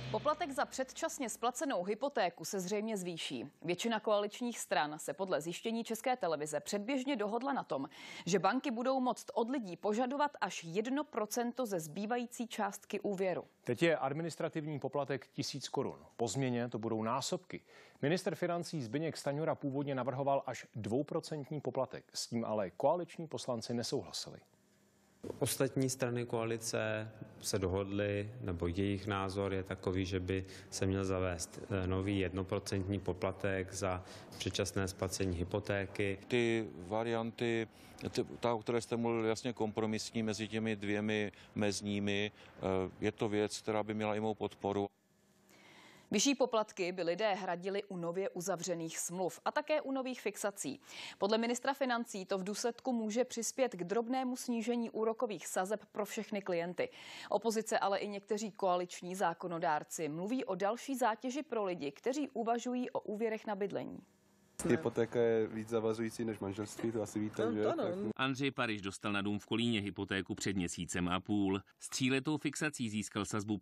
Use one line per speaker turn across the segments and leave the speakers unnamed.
Poplatek za předčasně splacenou hypotéku se zřejmě zvýší. Většina koaličních stran se podle zjištění České televize předběžně dohodla na tom, že banky budou moct od lidí požadovat až 1% ze zbývající částky úvěru.
Teď je administrativní poplatek 1000 korun. Po změně to budou násobky. Ministr financí Zbyněk Stanjura původně navrhoval až 2% poplatek. S tím ale koaliční poslanci nesouhlasili.
Ostatní strany koalice se dohodly, nebo jejich názor je takový, že by se měl zavést nový 1% poplatek za předčasné splacení hypotéky.
Ty varianty, ta, o které jste mluvili, jasně kompromisní mezi těmi dvěmi mezními, je to věc, která by měla i mou podporu.
Vyšší poplatky by lidé hradili u nově uzavřených smluv a také u nových fixací. Podle ministra financí to v důsledku může přispět k drobnému snížení úrokových sazeb pro všechny klienty. Opozice, ale i někteří koaliční zákonodárci mluví o další zátěži pro lidi, kteří uvažují o úvěrech na bydlení.
Hypotéka je víc zavazující než manželství, to asi víte, že?
Andřej Pariš dostal na dům v Kolíně hypotéku před měsícem a půl. S 3letou fixací získal sazbu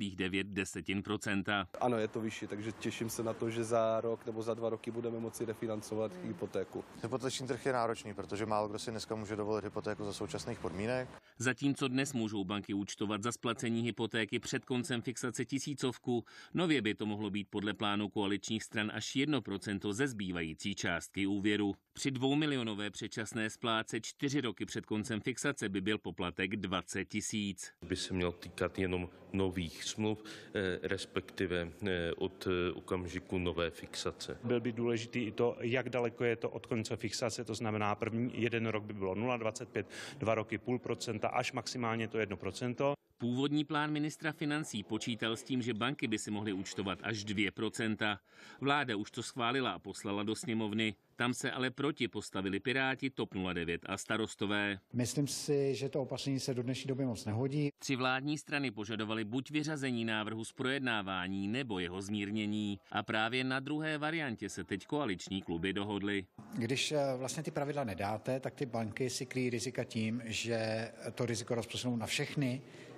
5,9%.
Ano, je to vyšší, takže těším se na to, že za rok nebo za 2 roky budeme moci refinancovat hypotéku.
Hypoteční trh je náročný, protože málo kdo si dneska může dovolit hypotéku za současných podmínek.
Zatímco dnes můžou banky účtovat za splacení hypotéky před koncem fixace 1000, nově by to mohlo být podle plánu koaličních stran až 1% ze zbývající částky úvěru. Při 2milionové předčasné spláce 4 roky před koncem fixace by byl poplatek 20 000.
By se měl týkat jenom nových smluv, respektive od okamžiku nové fixace.
Byl by důležitý i to, jak daleko je to od konce fixace, to znamená první 1 rok by bylo 0,25, 2 roky 0,5% až maximálně to 1%.
Původní plán ministra financí počítal s tím, že banky by si mohly účtovat až 2%. Vláda už to schválila a poslala do sněmovny. Tam se ale proti postavili Piráti, TOP 09 a Starostové.
Myslím si, že to opatření se do dnešní doby moc nehodí.
3 vládní strany požadovaly buď vyřazení návrhu z projednávání nebo jeho zmírnění. A právě na druhé variantě se teď koaliční kluby dohodly.
Když vlastně ty pravidla nedáte, tak ty banky si kryjí rizika tím, že to riziko rozprostřenou na všechny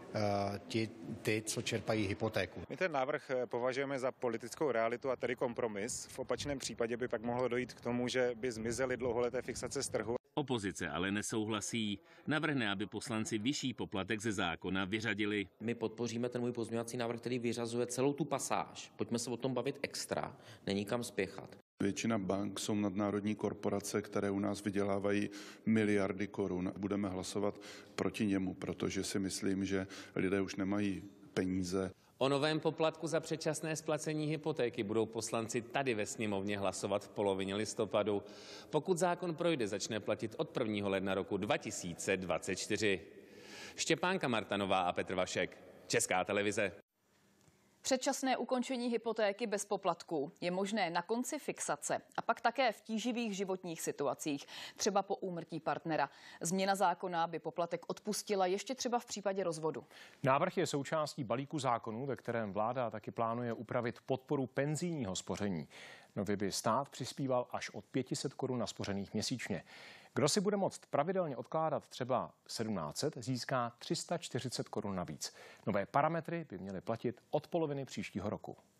ty, co čerpají hypotéku.
My ten návrh považujeme za politickou realitu a tedy kompromis. V opačném případě by pak mohlo dojít k tomu, že by zmizely dlouholeté fixace z trhu.
Opozice ale nesouhlasí. Navrhne, aby poslanci vyšší poplatek ze zákona vyřadili.
My podpoříme ten můj pozměňovací návrh, který vyřazuje celou tu pasáž. Pojďme se o tom bavit extra, není kam spěchat.
Většina bank jsou nadnárodní korporace, které u nás vydělávají miliardy korun. Budeme hlasovat proti němu, protože si myslím, že lidé už nemají peníze.
O novém poplatku za předčasné splacení hypotéky budou poslanci tady ve sněmovně hlasovat v polovině listopadu. Pokud zákon projde, začne platit od 1. ledna roku 2024. Štěpánka Martanová a Petr Vašek, Česká televize.
Předčasné ukončení hypotéky bez poplatků je možné na konci fixace a pak také v tíživých životních situacích, třeba po úmrtí partnera. Změna zákona by poplatek odpustila ještě třeba v případě rozvodu.
Návrh je součástí balíku zákonů, ve kterém vláda taky plánuje upravit podporu penzijního spoření. Nově by stát přispíval až od 500 korun naspořených měsíčně. Kdo si bude moct pravidelně odkládat třeba 1700, získá 340 korun navíc. Nové parametry by měly platit od poloviny příštího roku.